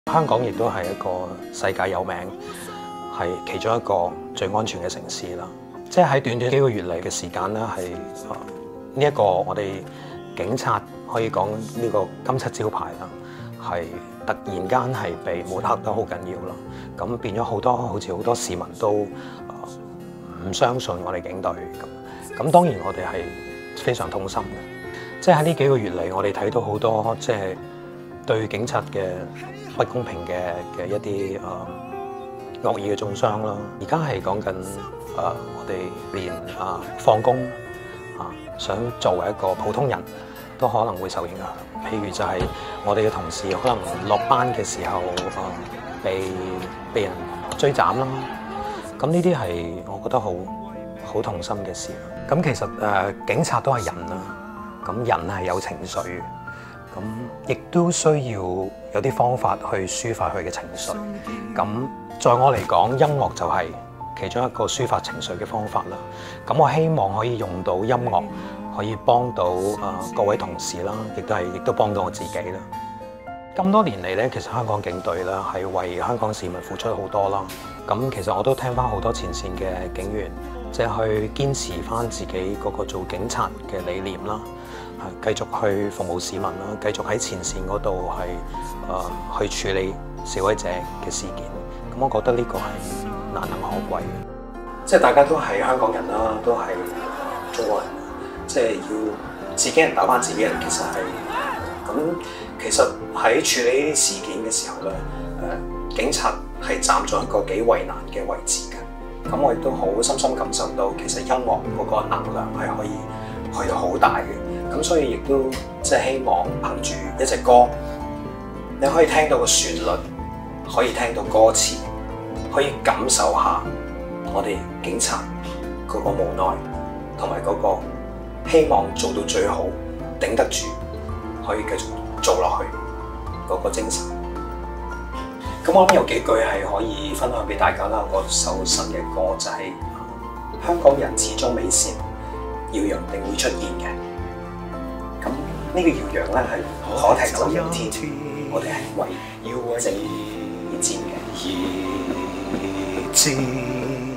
香港亦都係一個世界有名，係其中一個最安全嘅城市啦。即係喺短短幾個月嚟嘅時間啦，係呢一個我哋警察可以講呢個金漆招牌啦，係突然間係被抹黑得好緊要啦。咁變咗好似好多市民都唔相信我哋警隊咁當然我哋係非常痛心嘅。即係喺呢幾個月嚟，我哋睇到好多即係對警察嘅不公平嘅一啲惡意嘅中傷啦。而家係講緊我哋連放工想作為一個普通人都可能會受影響。譬如就係我哋嘅同事可能落班嘅時候被人追斬啦。咁呢啲係我覺得好痛心嘅事。咁其實警察都係人啦，咁人係有情緒，咁亦都需要有啲方法去抒發佢嘅情緒。咁在我嚟講，音樂就係其中一個抒發情緒嘅方法啦。咁我希望可以用到音樂，可以幫到各位同事啦，亦都幫到我自己啦。咁多年嚟咧，其實香港警隊啦係為香港市民付出好多啦。咁其實我都聽翻好多前線嘅警員，即係去堅持翻自己嗰個做警察嘅理念啦，繼續去服務市民啦，繼續喺前線嗰度係去處理示威者嘅事件。咁我覺得呢個係難能可貴嘅。即係大家都係香港人啦，都係中國人，即係要自己人打翻自己人，其實係咁。其實喺處理呢啲事件嘅時候咧，警察係站咗一個幾為難嘅位置嘅。咁我亦都好深深感受到，其實音樂嗰個能量係可以去到好大嘅。咁所以亦都即係希望憑住一隻歌，你可以聽到個旋律，可以聽到歌詞，可以感受下我哋警察嗰個無奈，同埋嗰個希望做到最好，頂得住，可以繼續做落去嗰個精神。咁我諗有幾句係可以分享俾大家啦。嗰首新嘅歌就係香港人始終美善，耀陽定會出現嘅。咁呢個耀陽咧係可踢走有天，我哋係為正而戰嘅。